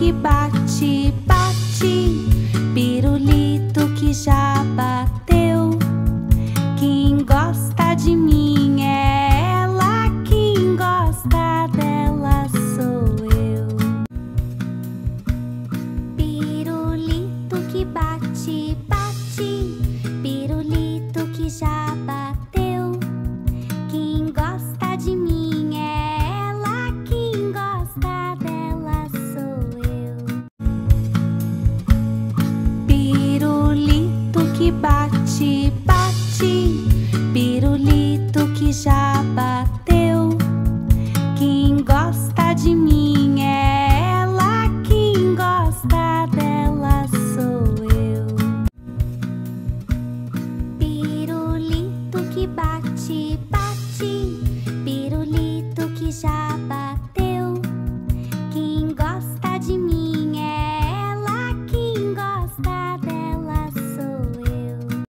que bate, bate, pirulito que já bateu. Quem gosta de mim é ela, quem gosta dela sou eu. Pirulito que bate, bate, pirulito que já bateu. Quem gosta de mim é ela, quem gosta dela sou eu. Pirulito que bate,